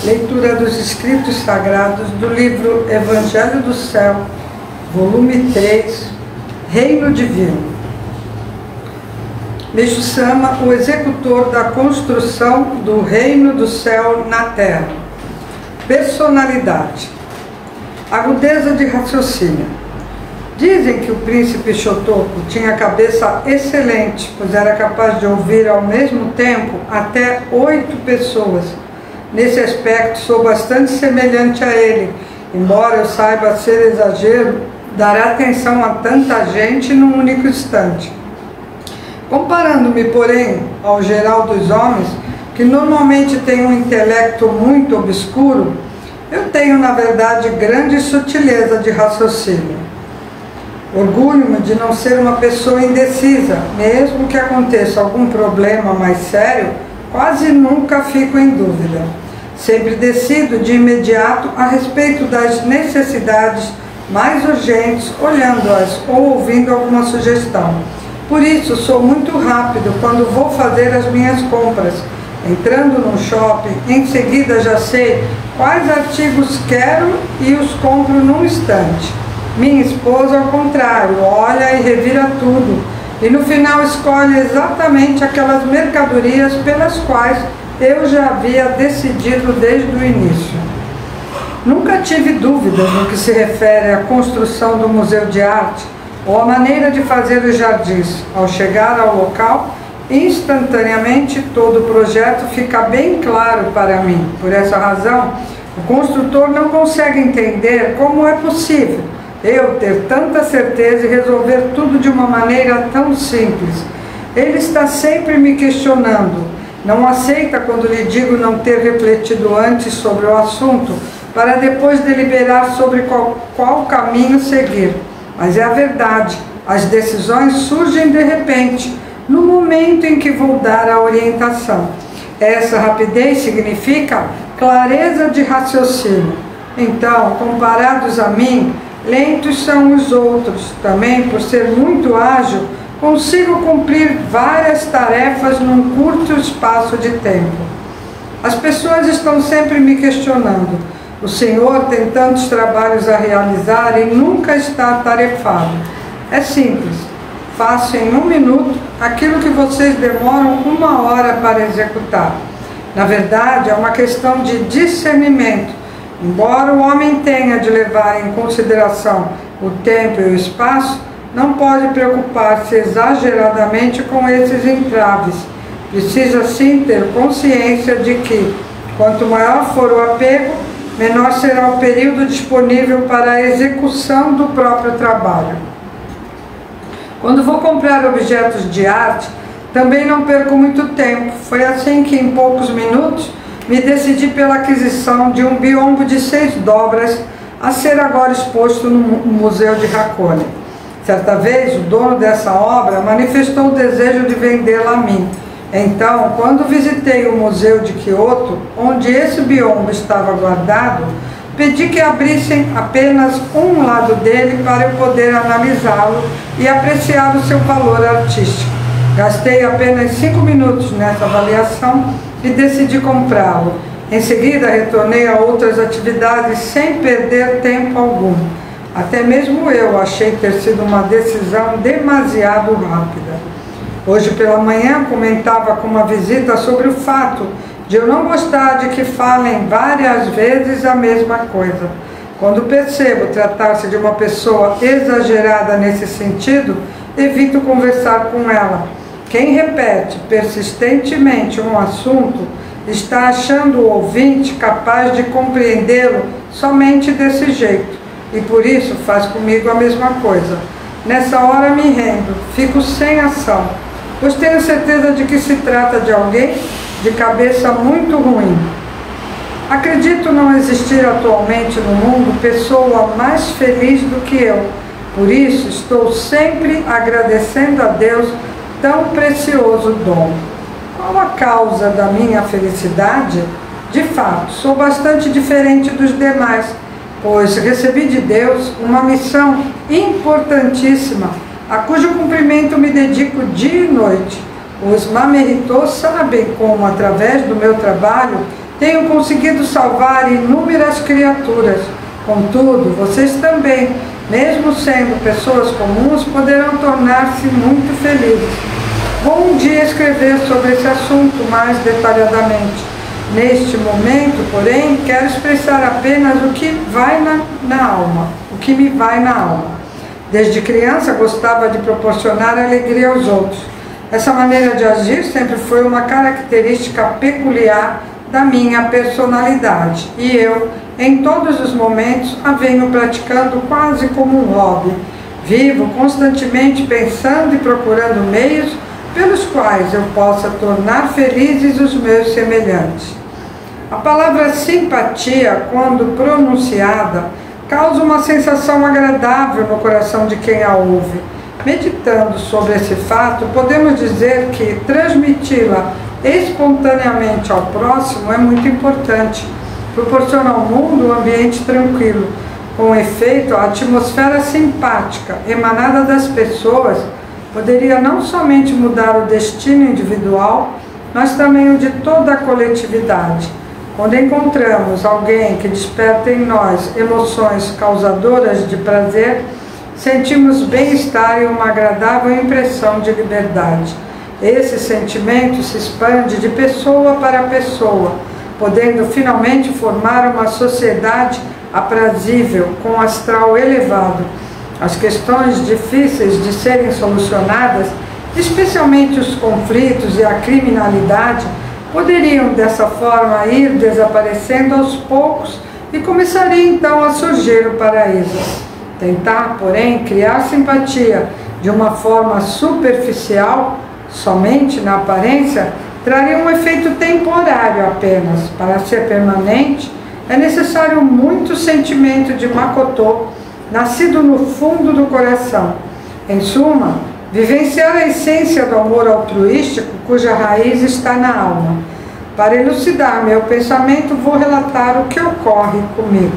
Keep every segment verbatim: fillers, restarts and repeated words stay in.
Leitura dos Escritos Sagrados do livro Evangelho do Céu, volume três, Reino Divino. Meixo Sama, o executor da construção do Reino do Céu na Terra. Personalidade. Agudeza de raciocínio. Dizem que o príncipe Shotoku tinha cabeça excelente, pois era capaz de ouvir ao mesmo tempo até oito pessoas. Nesse aspecto, sou bastante semelhante a ele, embora eu saiba ser exagero dar atenção a tanta gente num único instante. Comparando-me, porém, ao geral dos homens, que normalmente têm um intelecto muito obscuro, eu tenho, na verdade, grande sutileza de raciocínio. Orgulho-me de não ser uma pessoa indecisa, mesmo que aconteça algum problema mais sério, quase nunca fico em dúvida. Sempre decido de imediato a respeito das necessidades mais urgentes, olhando-as ou ouvindo alguma sugestão. Por isso, sou muito rápido quando vou fazer as minhas compras. Entrando num shopping, em seguida já sei quais artigos quero e os compro num instante. Minha esposa, ao contrário, olha e revira tudo, e no final escolhe exatamente aquelas mercadorias pelas quais eu já havia decidido desde o início. Nunca tive dúvidas no que se refere à construção do Museu de Arte ou à maneira de fazer os jardins. Ao chegar ao local, instantaneamente todo o projeto fica bem claro para mim. Por essa razão, o construtor não consegue entender como é possível eu ter tanta certeza e resolver tudo de uma maneira tão simples. Ele está sempre me questionando. Não aceita quando lhe digo não ter refletido antes sobre o assunto, para depois deliberar sobre qual, qual caminho seguir. Mas é a verdade, as decisões surgem de repente, no momento em que vou dar a orientação. Essa rapidez significa clareza de raciocínio. Então, comparados a mim, lentos são os outros. Também, por ser muito ágil, consigo cumprir várias tarefas num curto espaço de tempo. As pessoas estão sempre me questionando. O Senhor tem tantos trabalhos a realizar e nunca está atarefado. É simples. Faço em um minuto aquilo que vocês demoram uma hora para executar. Na verdade, é uma questão de discernimento. Embora o homem tenha de levar em consideração o tempo e o espaço, não pode preocupar-se exageradamente com esses entraves. Precisa sim ter consciência de que, quanto maior for o apego, menor será o período disponível para a execução do próprio trabalho. Quando vou comprar objetos de arte, também não perco muito tempo. Foi assim que, em poucos minutos, me decidi pela aquisição de um biombo de seis dobras a ser agora exposto no Museu de Hakone. Certa vez, o dono dessa obra manifestou o desejo de vendê-la a mim. Então, quando visitei o Museu de Kyoto, onde esse biombo estava guardado, pedi que abrissem apenas um lado dele para eu poder analisá-lo e apreciar o seu valor artístico. Gastei apenas cinco minutos nessa avaliação e decidi comprá-lo. Em seguida, retornei a outras atividades sem perder tempo algum. Até mesmo eu achei ter sido uma decisão demasiado rápida. Hoje pela manhã comentava com uma visita sobre o fato de eu não gostar de que falem várias vezes a mesma coisa. Quando percebo tratar-se de uma pessoa exagerada nesse sentido, evito conversar com ela. Quem repete persistentemente um assunto está achando o ouvinte capaz de compreendê-lo somente desse jeito, e por isso faz comigo a mesma coisa. Nessa hora me rendo, fico sem ação, pois tenho certeza de que se trata de alguém de cabeça muito ruim. Acredito não existir atualmente no mundo pessoa mais feliz do que eu. Por isso estou sempre agradecendo a Deus tão precioso dom. Qual a causa da minha felicidade? De fato, sou bastante diferente dos demais, pois recebi de Deus uma missão importantíssima, a cujo cumprimento me dedico dia e noite. Os Mameritô sabem como, através do meu trabalho, tenho conseguido salvar inúmeras criaturas. Contudo, vocês também, mesmo sendo pessoas comuns, poderão tornar-se muito felizes. Vou um dia escrever sobre esse assunto mais detalhadamente. Neste momento, porém, quero expressar apenas o que vai na, na alma, o que me vai na alma. Desde criança gostava de proporcionar alegria aos outros. Essa maneira de agir sempre foi uma característica peculiar da minha personalidade, e eu, em todos os momentos, a venho praticando quase como um hobby. Vivo constantemente pensando e procurando meios pelos quais eu possa tornar felizes os meus semelhantes. A palavra simpatia, quando pronunciada, causa uma sensação agradável no coração de quem a ouve. Meditando sobre esse fato, podemos dizer que transmiti-la espontaneamente ao próximo é muito importante. Proporciona ao mundo um ambiente tranquilo. Com efeito, a atmosfera simpática emanada das pessoas poderia não somente mudar o destino individual, mas também o de toda a coletividade. Quando encontramos alguém que desperta em nós emoções causadoras de prazer, sentimos bem-estar e uma agradável impressão de liberdade. Esse sentimento se expande de pessoa para pessoa, podendo finalmente formar uma sociedade aprazível, com astral elevado. As questões difíceis de serem solucionadas, especialmente os conflitos e a criminalidade, poderiam dessa forma ir desaparecendo aos poucos e começaria então a surgir o paraíso. Tentar, porém, criar simpatia de uma forma superficial, somente na aparência, traria um efeito temporário apenas. Para ser permanente, é necessário muito sentimento de Makoto, nascido no fundo do coração. Em suma, vivenciar a essência do amor altruístico, cuja raiz está na alma. Para elucidar meu pensamento, vou relatar o que ocorre comigo.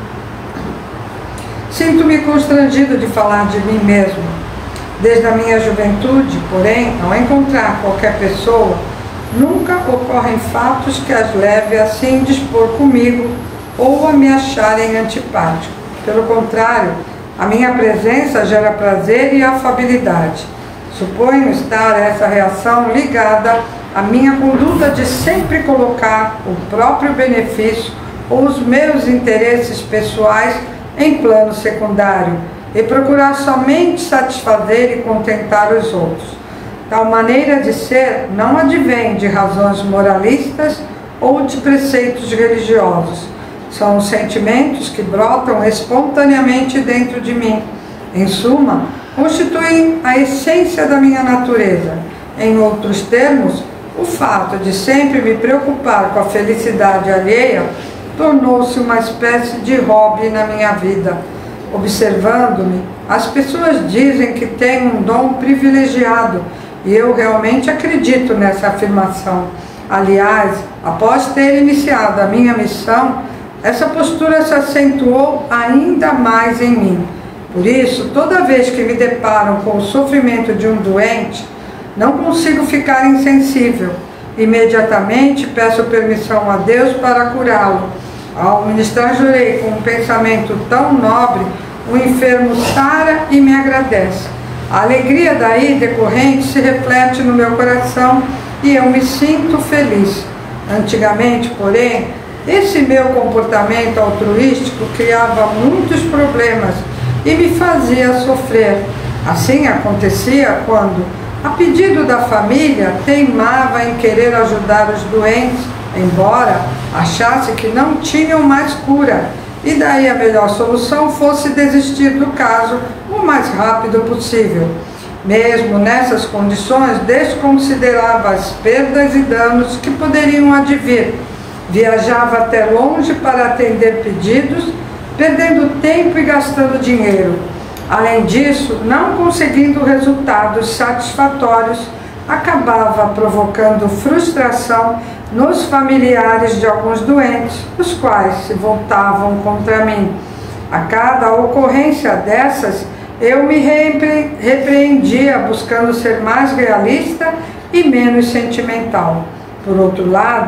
Sinto-me constrangido de falar de mim mesmo. Desde a minha juventude, porém, ao encontrar qualquer pessoa, nunca ocorrem fatos que as leve a se indispor comigo ou a me acharem antipático. Pelo contrário, a minha presença gera prazer e afabilidade. Suponho estar essa reação ligada à minha conduta de sempre colocar o próprio benefício ou os meus interesses pessoais em plano secundário e procurar somente satisfazer e contentar os outros. Tal maneira de ser não advém de razões moralistas ou de preceitos religiosos. São os sentimentos que brotam espontaneamente dentro de mim. Em suma, constituem a essência da minha natureza. Em outros termos, o fato de sempre me preocupar com a felicidade alheia tornou-se uma espécie de hobby na minha vida. Observando-me, as pessoas dizem que tenho um dom privilegiado, e eu realmente acredito nessa afirmação. Aliás, após ter iniciado a minha missão, essa postura se acentuou ainda mais em mim. Por isso, toda vez que me deparo com o sofrimento de um doente, não consigo ficar insensível. Imediatamente peço permissão a Deus para curá-lo. Ao ministrar jurei com um pensamento tão nobre, o enfermo sara e me agradece. A alegria daí decorrente se reflete no meu coração e eu me sinto feliz. Antigamente, porém, esse meu comportamento altruístico criava muitos problemas e me fazia sofrer. Assim acontecia quando, a pedido da família, teimava em querer ajudar os doentes, embora achasse que não tinham mais cura, e daí a melhor solução fosse desistir do caso o mais rápido possível. Mesmo nessas condições, desconsiderava as perdas e danos que poderiam advir. Viajava até longe para atender pedidos, perdendo tempo e gastando dinheiro. Além disso, não conseguindo resultados satisfatórios, acabava provocando frustração nos familiares de alguns doentes, os quais se voltavam contra mim. A cada ocorrência dessas, eu me repre- repreendia, buscando ser mais realista e menos sentimental. Por outro lado,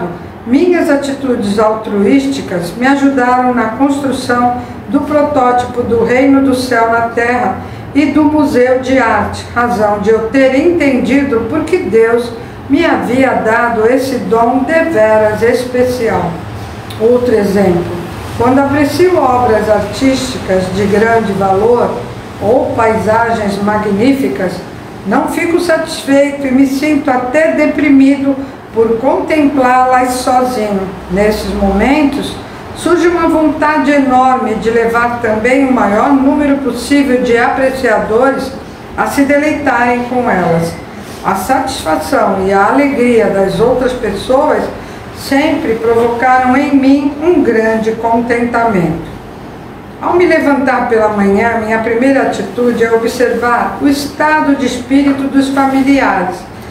minhas atitudes altruísticas me ajudaram na construção do protótipo do Reino do Céu na Terra e do Museu de Arte, razão de eu ter entendido porque Deus me havia dado esse dom deveras especial. Outro exemplo, quando aprecio obras artísticas de grande valor ou paisagens magníficas, não fico satisfeito e me sinto até deprimido por contemplá-las sozinho. Nesses momentos, surge uma vontade enorme de levar também o maior número possível de apreciadores a se deleitarem com elas. A satisfação e a alegria das outras pessoas sempre provocaram em mim um grande contentamento. Ao me levantar pela manhã, minha primeira atitude é observar o estado de espírito dos familiares.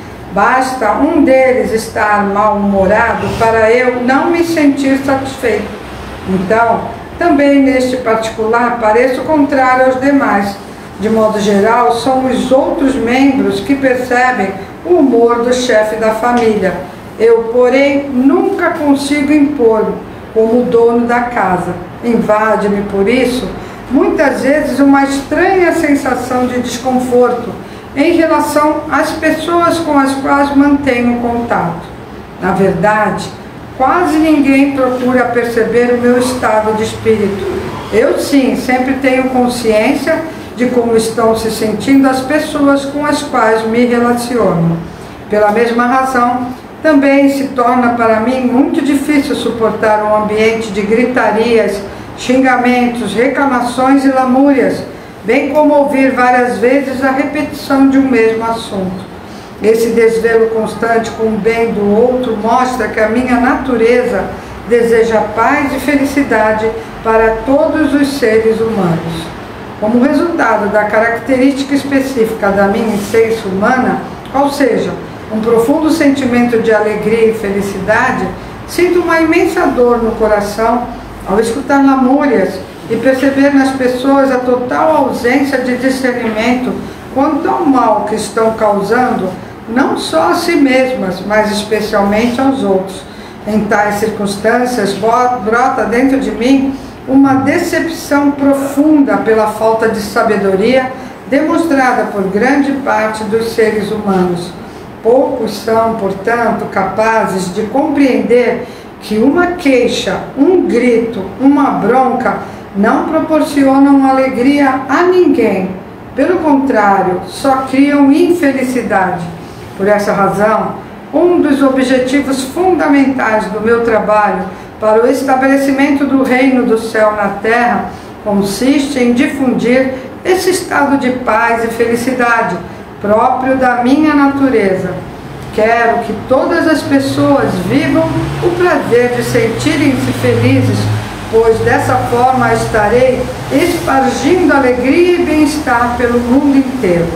Basta um deles estar mal-humorado para eu não me sentir satisfeito. Então, também neste particular, pareço contrário aos demais. De modo geral, são os outros membros que percebem o humor do chefe da família. Eu, porém, nunca consigo impor como dono da casa. Invade-me, por isso, muitas vezes uma estranha sensação de desconforto em relação às pessoas com as quais mantenho contato. Na verdade, quase ninguém procura perceber o meu estado de espírito. Eu, sim, sempre tenho consciência de como estão se sentindo as pessoas com as quais me relaciono. Pela mesma razão, também se torna para mim muito difícil suportar um ambiente de gritarias, xingamentos, reclamações e lamúrias, bem como ouvir várias vezes a repetição de um mesmo assunto. Esse desvelo constante com o bem do outro mostra que a minha natureza deseja paz e felicidade para todos os seres humanos. Como resultado da característica específica da minha essência humana, ou seja, um profundo sentimento de alegria e felicidade, sinto uma imensa dor no coração ao escutar lamúrias e perceber nas pessoas a total ausência de discernimento quanto ao mal que estão causando, não só a si mesmas, mas especialmente aos outros. Em tais circunstâncias, brota dentro de mim uma decepção profunda pela falta de sabedoria demonstrada por grande parte dos seres humanos. Poucos são, portanto, capazes de compreender que uma queixa, um grito, uma bronca não proporcionam alegria a ninguém. Pelo contrário, só criam infelicidade. Por essa razão, um dos objetivos fundamentais do meu trabalho para o estabelecimento do Reino do Céu na Terra consiste em difundir esse estado de paz e felicidade próprio da minha natureza. Quero que todas as pessoas vivam o prazer de sentirem-se felizes, pois dessa forma estarei espargindo alegria e bem-estar pelo mundo inteiro.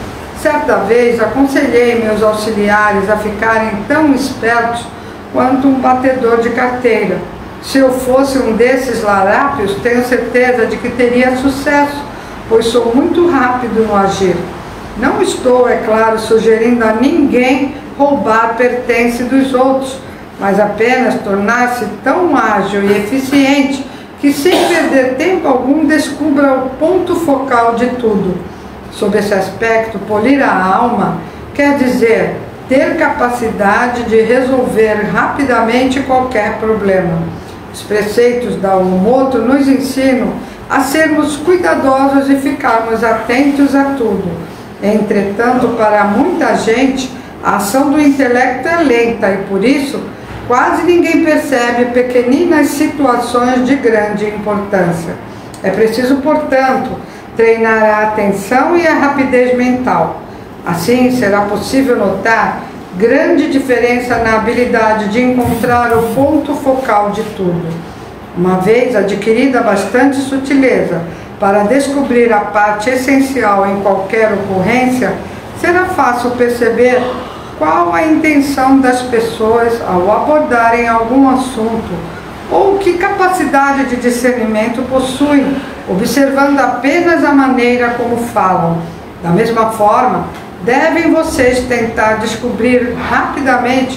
Certa vez aconselhei meus auxiliares a ficarem tão espertos quanto um batedor de carteira. Se eu fosse um desses larápios, tenho certeza de que teria sucesso, pois sou muito rápido no agir. Não estou, é claro, sugerindo a ninguém roubar pertence dos outros, mas apenas tornar-se tão ágil e eficiente que, sem perder tempo algum, descubra o ponto focal de tudo. Sob esse aspecto, polir a alma quer dizer ter capacidade de resolver rapidamente qualquer problema. Os preceitos da Umoto nos ensinam a sermos cuidadosos e ficarmos atentos a tudo. Entretanto, para muita gente, a ação do intelecto é lenta e, por isso, quase ninguém percebe pequeninas situações de grande importância. É preciso, portanto, treinar a atenção e a rapidez mental. Assim, será possível notar grande diferença na habilidade de encontrar o ponto focal de tudo. Uma vez adquirida bastante sutileza para descobrir a parte essencial em qualquer ocorrência, será fácil perceber qual a intenção das pessoas ao abordarem algum assunto ou que capacidade de discernimento possuem, observando apenas a maneira como falam. Da mesma forma, devem vocês tentar descobrir rapidamente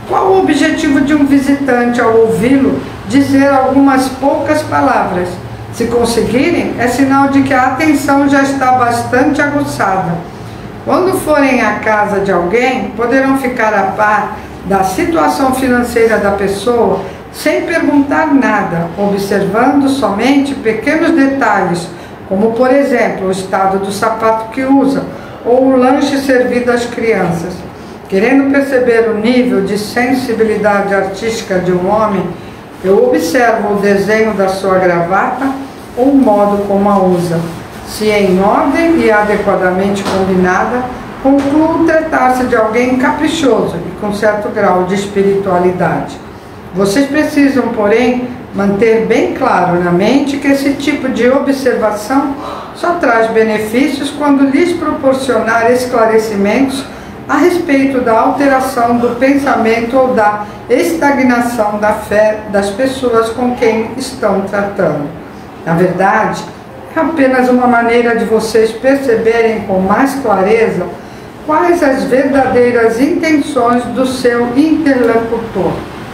Qual o objetivo de um visitante ao ouvi-lo dizer algumas poucas palavras? Se conseguirem, é sinal de que a atenção já está bastante aguçada. Quando forem à casa de alguém, poderão ficar a par da situação financeira da pessoa sem perguntar nada, observando somente pequenos detalhes, como, por exemplo, o estado do sapato que usa ou o lanche servido às crianças. Querendo perceber o nível de sensibilidade artística de um homem, eu observo o desenho da sua gravata ou o modo como a usa. Se em ordem e adequadamente combinada, concluo tratar-se de alguém caprichoso e com certo grau de espiritualidade. Vocês precisam, porém, manter bem claro na mente que esse tipo de observação só traz benefícios quando lhes proporcionar esclarecimentos a respeito da alteração do pensamento ou da estagnação da fé das pessoas com quem estão tratando. Na verdade, é apenas uma maneira de vocês perceberem com mais clareza quais as verdadeiras intenções do seu interlocutor.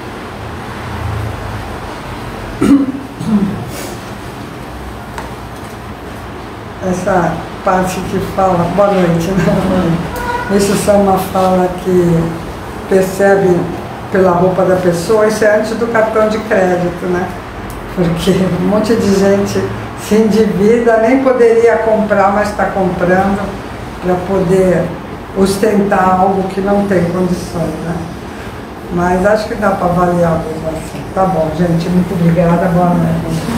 Essa parte que fala, boa noite, né? Isso só uma fala que percebe pela roupa da pessoa, isso é antes do cartão de crédito, né? Porque um monte de gente se endivida, nem poderia comprar, mas está comprando para poder ostentar algo que não tem condições, né? Mas acho que dá para avaliar mesmo assim. Tá bom, gente, muito obrigada, boa noite.